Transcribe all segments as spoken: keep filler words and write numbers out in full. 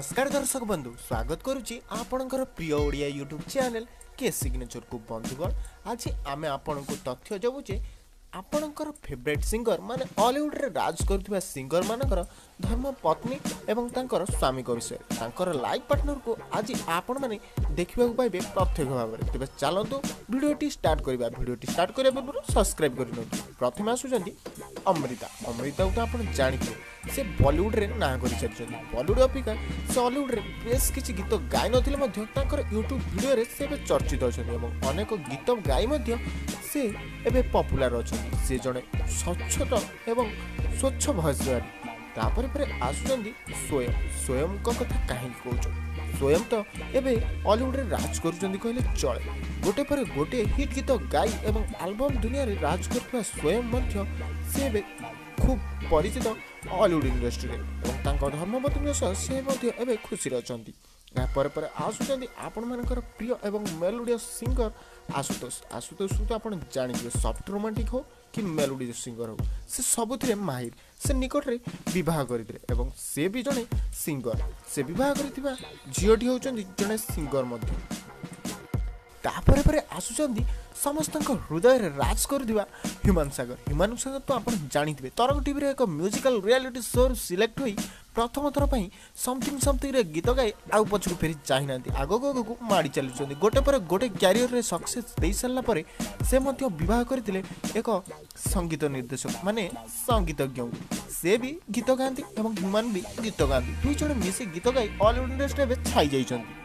नमस्कार दर्शक बंधु स्वागत करुच्ची आपणकर प्रिय ओडिया यूट्यूब चैनल के सिग्नेचर को बंधुगण आज आम आपण को तथ्य जबुचे आपणकर फेवरेट सिंगर माने हॉलीवुड रे राज करथिबा सिंगर मानकर धर्म पत्नी एवं तांकर स्वामी को विषय तांकर लाइफ पार्टनर को आज आपण माने देखिबा को पाइबे प्रत्यक्ष भाव में तेबे चलंतु वीडियोटी स्टार्ट करबा वीडियोटी स्टार्ट करबा पूर्व सब्सक्राइब करनो प्रथम आसुचंदी अमृता अमृता तो आपण जानिथिबे से बॉलीवुड रे ना करि चलछन बॉलीवुड अपेक्षा से हॉलीवुड रे बेस किछि गीत गाय नथिले मध्ये तांकर यूट्यूब वीडियो रे से चर्चित अछन एवं अनेक गीत गाय मध्ये से एबे पॉपुलर अछन से जने स्वच्छता एवं स्वच्छ भाषा तापर पर आसुचंदी स्वयं स्वयं को कथा काहे कहउछ स्वयं तो एबे हॉलीवुड रे राज करूचंदी कहले चले गोटे पर गोटे हिट गीत गाई एवं एल्बम दुनिया रे राज करथवा स्वयं मध्ये से एबे खूब परिचित हॉलीवुड इंडस्ट्री रे एवं तांको धर्मपत्नी सह से मध्ये एबे खुशी रहचंती या पर पर आसुचंदी आपण मानकर प्रिय एवं मेलोडियस सिंगर आशुतोष आशुतोष तो आपण जानिबे सॉफ्ट रोमांटिक हो कि मेलोडियस सिंगर हो से सबुथिरे माहिर से निकट रे विवाह करितरे एवं से भी जने सिंगर से विवाह करितबा जियोटी होचंदी जने सिंगर मध्ये तापर पर आसुचंदी समस्त हृदय रे राज कर दिवा ह्यूमन सागर ह्यूमन सागर तो आपण जानिथिबे तरंग टीवी रे एक म्यूजिकल रियलिटी शो सिलेक्ट होई प्रथम थर पई समथिंग समथिंग रे गीत गाई आउ पछकु फेरी चाहि नांती आगो गो को माडी चलुचंदी गोटे पर गोटे कैरियर रे सक्सेस देई सल्ला परे से मध्ये विवाह करथिले एक संगीत निर्देशक माने संगीतज्ञ से भी गीत गांती एवं ह्यूमन भी गीत गांती दुई जण मिसे गीत गाई ऑल इंडस्ट्री रे छाई जाइचंदी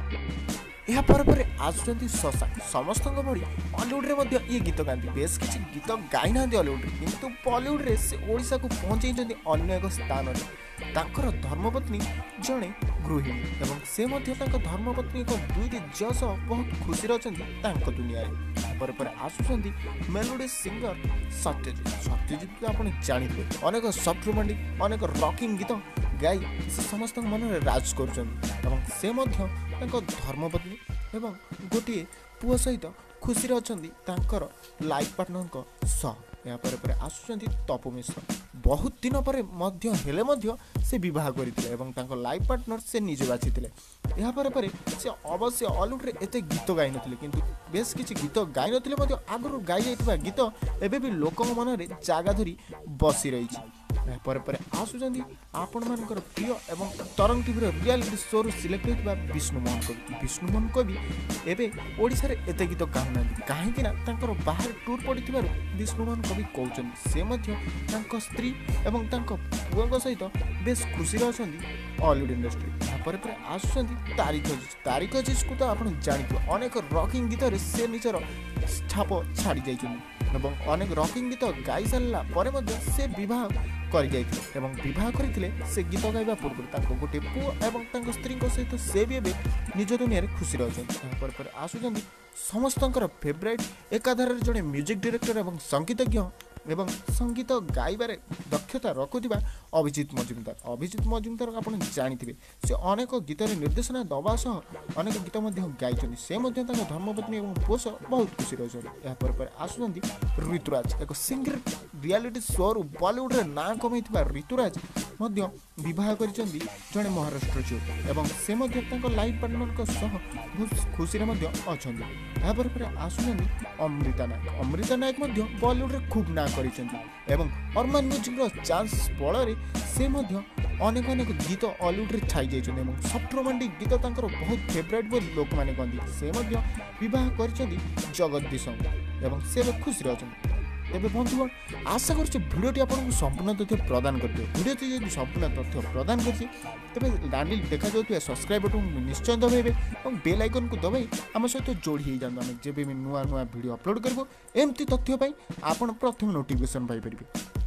या पर पर आसुचंती ससा समस्त बड़ी हॉलीवुड रे मध्ये ये गीत गांती बेस किछि गीत गाई नांती हॉलीवुड रे किंतु बॉलीवुड रे से ओडिसा को पहुंचैचंती अन्य एक स्थान रे तांकर धर्मपत्नी जणे गृहिणी एवं से मध्ये तांकर धर्मपत्नी को दुईटी जस बहुत खुशी रहचंती तांक दुनिया रे पर पर आसुचंती मेलोडी सिंगर सत्यजित सत्यजित को आपण जानिबे अनेक सॉफ्ट रोमांटिक अनेक रॉकिंग गीत गाई से समस्त मन रे राज करचंती एवं से मध्ये तांको धर्मपत्नी एवं गोटे पुओ सहित खुशी रहचंती तांकर लाइफ पार्टनर को सह या पर पर आसुचंती तपु मिश्र बहुत दिन पर मध्य हेले मध्य से विवाह करथिले एवं तांको लाइफ पार्टनर से निजे बाछिथिले या पर पर से अवश्य हॉलीवुड रे एते गीत गाई नथिले किंतु बेस किछि गीत गाई नथिले मध्य आगरु गाई जाइतबा गीत एबे भी लोकन मन रे जागा धरी बसी रहिछि पर पर आसुचंदी आपण मानकर प्रिय एवं तरंग टीवी रे रियलिटी शो रो सिलेक्ट होइतबा विष्णु मोहन कवि विष्णु मोहन कवि एबे ओडिसा रे एते गीत गाउना काहे कि ना तांकर बाहर टूर पडिथिबार विष्णु मोहन कवि कहउचंदी से मध्ये तांको स्त्री एवं तांको पुओ सहित बेस खुशी रहचंदी हॉलीवुड इंडस्ट्री पर पर आसुचंदी तारिक जिस तारिक जिस को तो आपण जानिथि अनेक रॉकिंग गीत रे से निजर छाप छाड़ी जाइछन एवं अनेक रॉकिंग गीत गाई सारला परे मध्ये से विवाह कर जाइथिले एवं विवाह करथिले से गीत गाइबा पूर्व तांको गोटे पुओ एवं तांको स्त्री को सहित से भी एबे निज दुनिया रे खुशी रहछन पर पर आसुचंदी समस्तंकर फेवरेट एकाधार जने म्यूजिक डायरेक्टर एवं संगीतज्ञ एवं संगीत गाइबारे दक्षता रखुथिबा अभिजीत मजुमदार अभिजीत मजुमदार आपण जानिथिबे से अनेक गीत रे निर्देशना दबा सह अनेक गीत मध्ये गाइछन से मध्ये तांको धर्मपत्नी एवं पोष बहुत खुशी रहछन या पर पर आसुचंदी ऋतुराज एक सिंगर रियलिटी शो रो बॉलीवुड रे ना कमैथिबा ऋतुराज मध्ये विवाह करिसंदी जने महाराष्ट्र जो एवं से मध्ये तांको लाइफ पार्टनर को सह बहुत खुशी रे मध्ये अछंदी या पर पर आसुचंदी अमृता नायक अमृता नायक मध्ये बॉलीवुड रे खूब ना करिसंदी एवं अर्मान म्यूजिक रो चांस पळरे से मध्ये अनेक अनेक गीत हॉलीवुड रे छाई जाइछन एवं सॉफ्ट रोमांटिक गीत तांकर बहुत फेवरेट बोली लोक माने कहंदी से मध्ये विवाह करिसंदी जगदीश एवं से खुशी रहछन एबे बंधुगण आशा करछि भिडियोटी आपनको संपूर्ण तथ्य प्रदान करते भिडियोटी यदि संपूर्ण तथ्य प्रदान करछि तबे लाइल देखा जाउथि सब्सक्राइब बटन निश्चय दबाइबे और बेल आइकन को दबाई हम सहित जोड़ी हो जान जेबे भी नुआ नुआ वीडियो अपलोड करबो एमती तथ्य पई आपण प्रथम नोटिफिकेशन पाई परिबे।